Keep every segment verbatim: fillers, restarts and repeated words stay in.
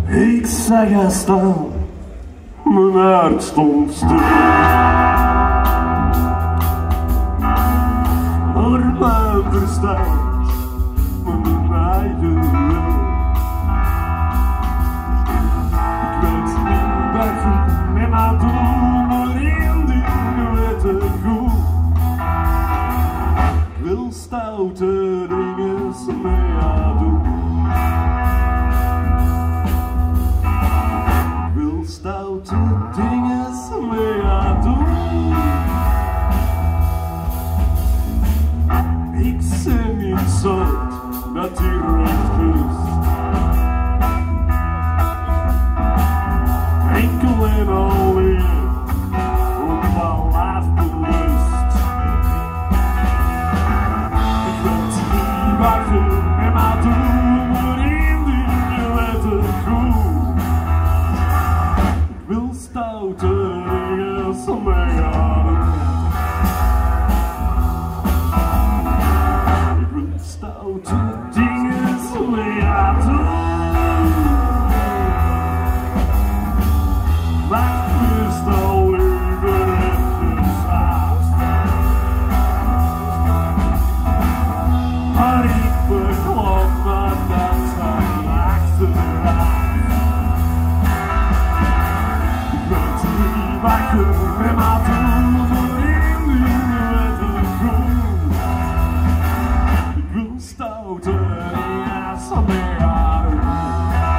Ik zag haar staan, mijn hart stond stil. Maar mijn verstand, mijn eigen wil. Ik weet niet wat ik met mij doe, maar één ding weet ik goed. Ik wil stoute dingen met haar doen. Stoute dingen mee aan doen. Ik zeg niet zout dat die recht kust. Enkel en alleen op mijn lijf bewust. Ik weet niet wat je met mij doet, maar één ding weet ik goed. Stoute dingen mee aan doen. Ik wil stoute dingen mee aan doen. Mijn lust al liever in de straat. Maar ik beklop me dat zijn achteruit. Wakker met mij doen, voor één ding weet ik goed. Ik wil stoute dingen mee aan doen.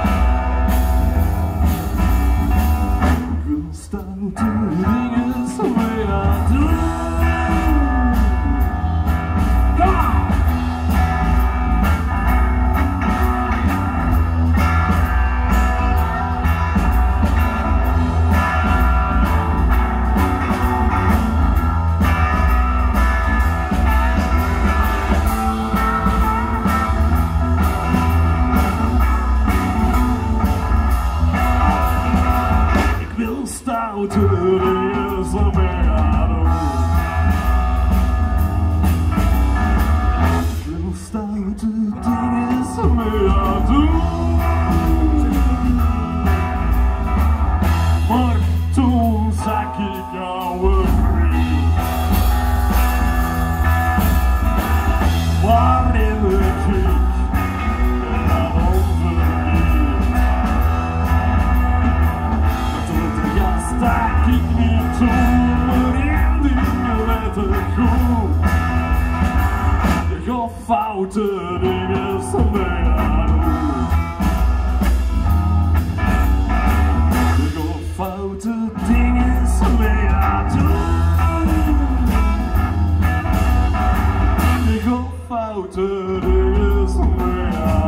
Ik wil stoute dingen mee aan doen. Stoute dingen mee aan doen. Ik wil stoute dingen mee aan doen. Maar toen zag ik jouw vriend, waarin ik ging en aan onze lief. Stak ik niet toe, maar één ding weet ik goed. Je gaat foute dingen mee aan doen. Je gaat foute dingen mee aan doen. Je gaat foute dingen mee aan doen.